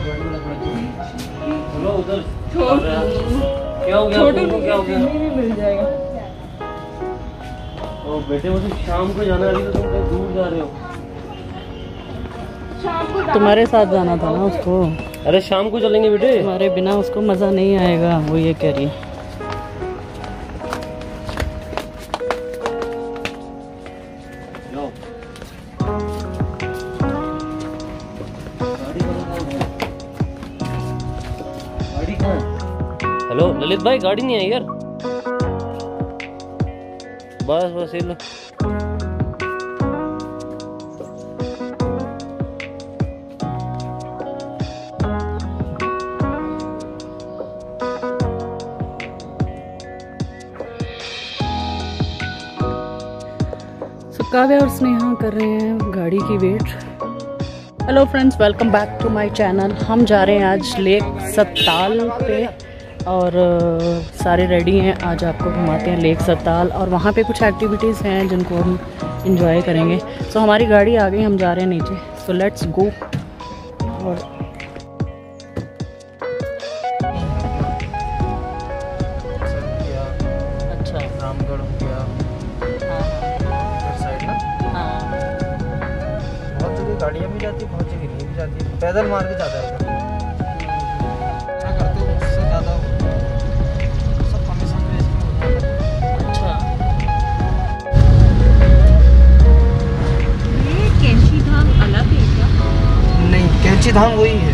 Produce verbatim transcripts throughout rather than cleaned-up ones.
उधर क्या हो गया? क्या हो गया? मिल जाएगा। ओ बेटे मुझे शाम को जाना है, अभी तो तुम कहीं दूर जा रहे हो। तुम्हारे साथ जाना था ना उसको। अरे शाम को चलेंगे बेटे। तुम्हारे बिना उसको मजा नहीं आएगा, वो ये कह रही है। हेलो ललित भाई, गाड़ी नहीं आई यार। बस बस ये लो। काव्या और स्नेहा कर रहे हैं गाड़ी की wait. Hello friends, welcome back to my channel. हम जा रहे हैं आज लेक सत्ताल पे और uh, सारे रेडी हैं। आज आपको घुमाते हैं लेक सत्ताल और वहाँ पे कुछ एक्टिविटीज़ हैं जिनको हम इंजॉय करेंगे। सो so, हमारी गाड़ी आ गई, हम जा रहे हैं नीचे। So let's go. और अच्छा रामगढ़ हो गया, बहुत जगह गाड़ियाँ भी जाती है, बहुत जगह नहीं भी जाती है। पैदल मार के जाता है क्या करते हो, उससे ज़्यादा सब कमीशन बेस पे होता है। अच्छा, ये कैंची धाम अलग है क्या? नहीं, कैंची धाम वही है।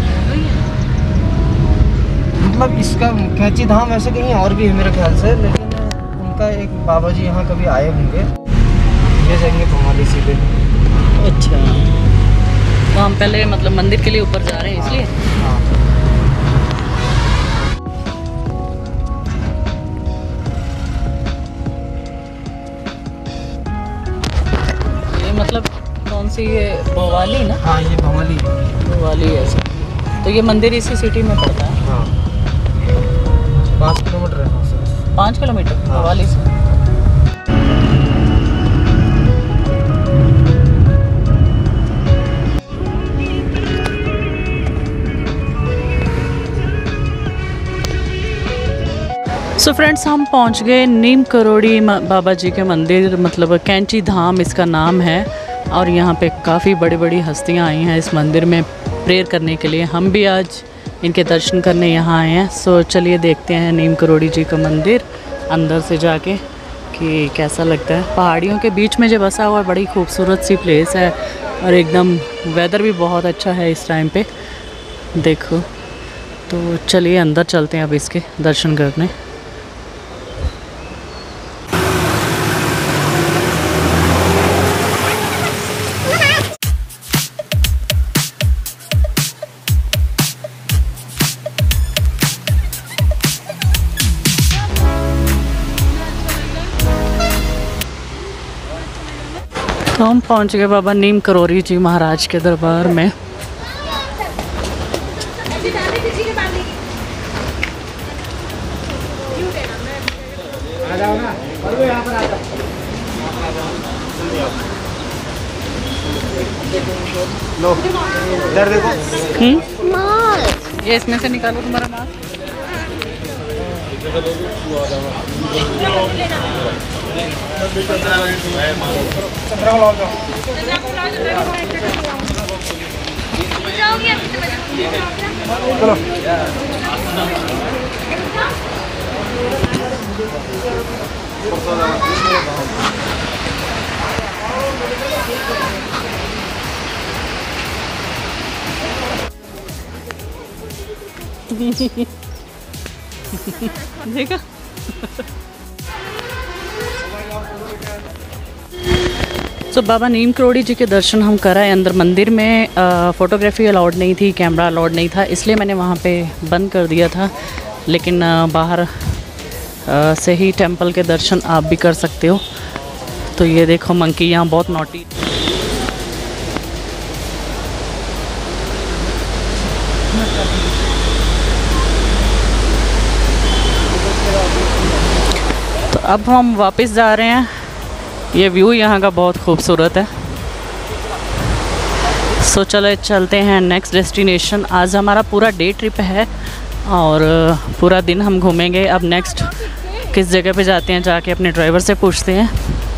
मतलब इसका कैंची धाम ऐसे कहीं और भी है मेरे ख्याल से, लेकिन उनका एक बाबा जी यहाँ कभी आए होंगे। ये जाएंगे भवाली सीधे। अच्छा, तो हम पहले मतलब मंदिर के लिए ऊपर जा रहे हैं इसलिए। हाँ। ये मतलब कौन सी है, भवाली ना? हाँ, ये भवाली भवाली है ऐसे। तो ये मंदिर इसी सिटी में पड़ता है। हाँ, पाँच किलोमीटर है। पाँच किलोमीटर हाँ। भवाली से। सो so फ्रेंड्स, हम पहुंच गए नीम करोड़ी बाबा जी के मंदिर, मतलब कैंची धाम इसका नाम है। और यहाँ पे काफ़ी बड़ी बड़ी हस्तियाँ आई हैं इस मंदिर में प्रेयर करने के लिए। हम भी आज इनके दर्शन करने यहाँ आए हैं। सो so, चलिए देखते हैं नीम करोड़ी जी का मंदिर अंदर से जाके कि कैसा लगता है। पहाड़ियों के बीच में जो बसा हुआ बड़ी खूबसूरत सी प्लेस है और एकदम वेदर भी बहुत अच्छा है इस टाइम पे, देखो। तो चलिए अंदर चलते हैं अब इसके दर्शन करने। तो हम पहुंच गए बाबा नीम करोड़ी जी महाराज के दरबार में। लो, इधर देखो। हम्म, ये इसमें से निकालो तुम्हारा मास्क। देखा। तो बाबा नीम करोड़ी जी के दर्शन हम कराए। अंदर मंदिर में आ, फ़ोटोग्राफी अलाउड नहीं थी, कैमरा अलाउड नहीं था, इसलिए मैंने वहाँ पे बंद कर दिया था। लेकिन आ, बाहर आ, से ही टेंपल के दर्शन आप भी कर सकते हो। तो ये देखो मंकी यहाँ बहुत नॉटी। तो अब हम वापस जा रहे हैं। ये व्यू यहाँ का बहुत खूबसूरत है। सो चलो चलते हैं नेक्स्ट डेस्टिनेशन। आज हमारा पूरा डे ट्रिप है और पूरा दिन हम घूमेंगे। अब नेक्स्ट किस जगह पे जाते हैं जाके अपने ड्राइवर से पूछते हैं।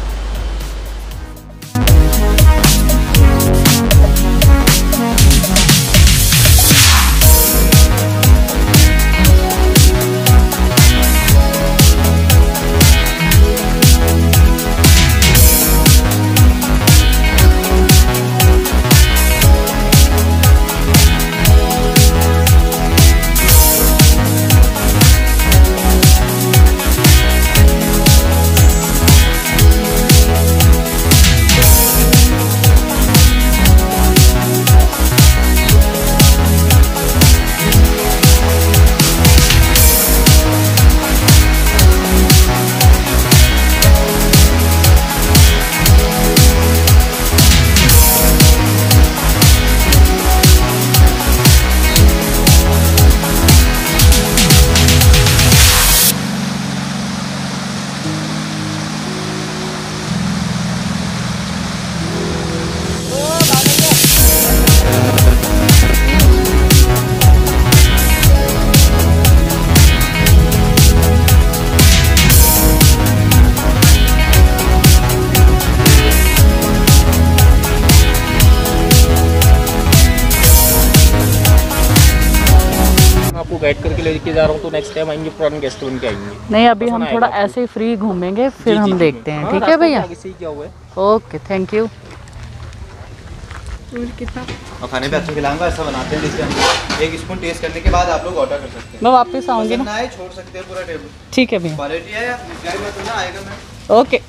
गाइड करके लेके जा रहा हूँ, तो नेक्स्ट टाइम आएंगे पुराने गेस्ट बन के आएंगे। नहीं, अभी हम थोड़ा ऐसे ही फ्री घूमेंगे, फिर हम देखते हैं। ठीक है भैया, ओके, थैंक यू। और खाने पे अच्छा खिलाऊंगा, ऐसा बनाते हैं जैसे हम एक स्पून टेस्ट करने के बाद आप लोग ऑर्डर कर सकते हैं। मैं वापस आऊँगी ना, ना छोड़ सकते हैं पूरा टेबल। ठीक है भैया, क्वालिटी है या मत ना आएगा मैं। ओके।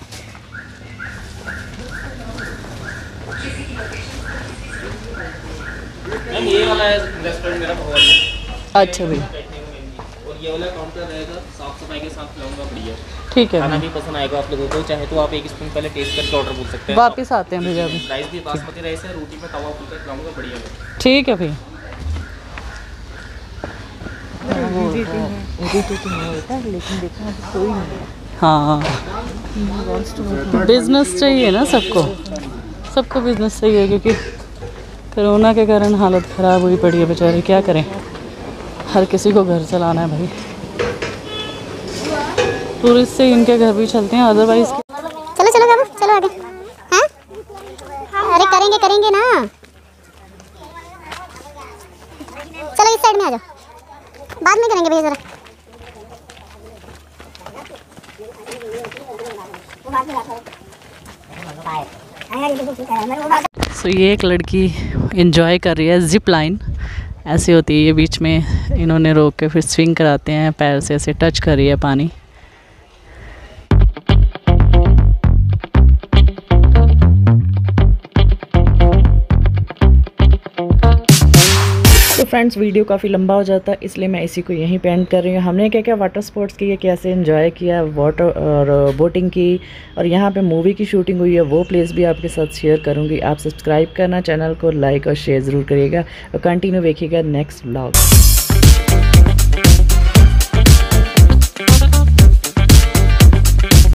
ये वाला रेस्टोरेंट मेरा बहुत अच्छा भैया, और ये वाला काउंटर रहेगा, साफ सफाई के साथ खिलाऊंगा, बढ़िया ठीक है। खाना भी पसंद आएगा आप लोगों को। चाहे तो आप एक स्पून पहले टेस्ट करके ऑर्डर बोल सकते हैं। वापस आते हैं भैया अभी। राइस भी बासमती राइस है, रोटी में तवा फुलका खिलाऊंगा, बढ़िया। ठीक है भैया। हाँ, बिजनेस चाहिए ना सबको, सबको बिजनेस चाहिए, क्योंकि कोरोना के कारण हालत ख़राब हुई पड़ी है बेचारे। क्या करें, हर किसी को घर चलाना है भाई। टूरिस्ट से इनके घर भी चलते हैं, अदरवाइज। चलो चलो बाबू, चलो आगे। हाँ, अरे करेंगे करेंगे ना, चलो इस साइड में आ जाओ, बाद में करेंगे भैया जरा। सो so, ये एक लड़की एंजॉय कर रही है जिप लाइन। ऐसी होती है ये, बीच में इन्होंने रोक के फिर स्विंग कराते हैं, पैर से ऐसे टच कर रही है पानी। तो फ्रेंड्स, वीडियो काफ़ी लंबा हो जाता है, इसलिए मैं इसी को यहीं पे एंड कर रही हूँ। हमने क्या क्या वाटर स्पोर्ट्स किए, कैसे एंजॉय किया, वाटर और बोटिंग की, और यहाँ पे मूवी की शूटिंग हुई है, वो प्लेस भी आपके साथ शेयर करूँगी। आप सब्सक्राइब करना, चैनल को लाइक और शेयर ज़रूर करिएगा और कंटिन्यू देखिएगा नेक्स्ट व्लॉग।